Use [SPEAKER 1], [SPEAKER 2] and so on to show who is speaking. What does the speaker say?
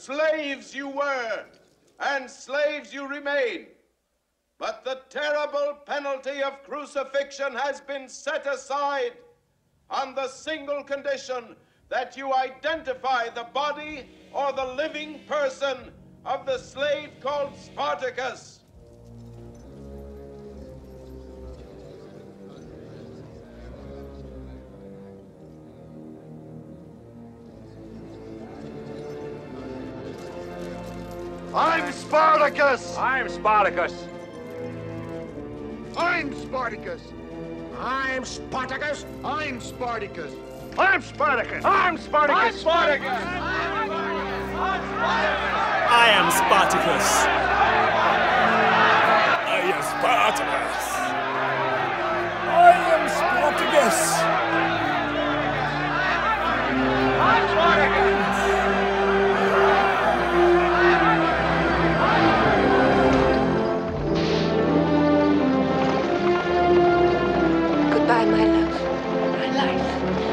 [SPEAKER 1] Slaves you were, and slaves you remain. But the terrible penalty of crucifixion has been set aside on the single condition that you identify the body or the living person of the slave called Spartacus.
[SPEAKER 2] I'm Spartacus!
[SPEAKER 3] I'm Spartacus!
[SPEAKER 2] I'm Spartacus!
[SPEAKER 4] I'm Spartacus!
[SPEAKER 2] I'm Spartacus!
[SPEAKER 3] I'm Spartacus! I'm Spartacus!
[SPEAKER 1] I'm Spartacus!
[SPEAKER 5] I am Spartacus! I am Spartacus! I am Spartacus!
[SPEAKER 3] I'm Spartacus!
[SPEAKER 6] Goodbye, my love, my life.